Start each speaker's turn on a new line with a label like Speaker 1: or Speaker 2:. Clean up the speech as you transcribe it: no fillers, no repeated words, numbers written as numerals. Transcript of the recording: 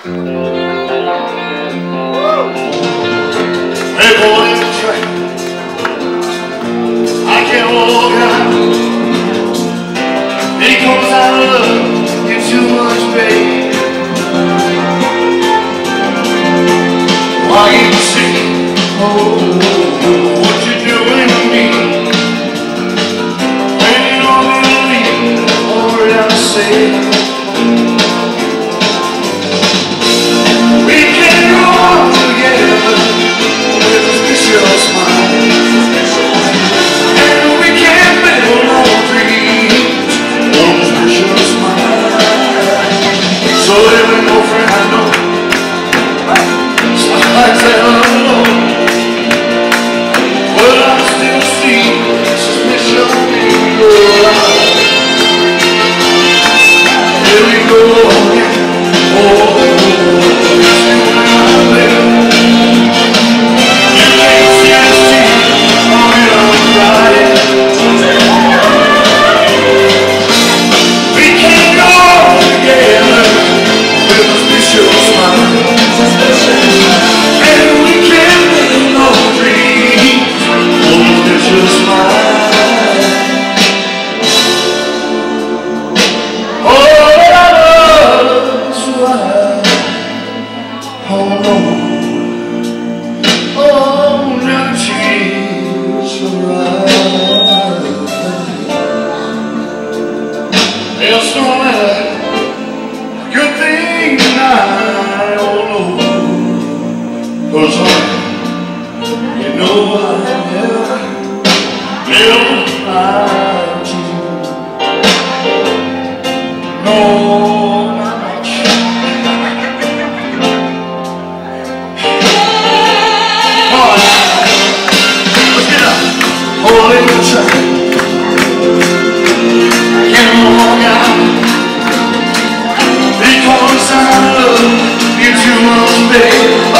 Speaker 1: Hey boy, in the train, I can't walk out because I love you too much, babe. Why you see, oh, what you doing to me? When you don't believe a word I say. It's no matter a good thing tonight, oh no, 'cause you know I never lied to you. No, not much. Come on, let's get up. Holding the track. Because I love you too much, babe.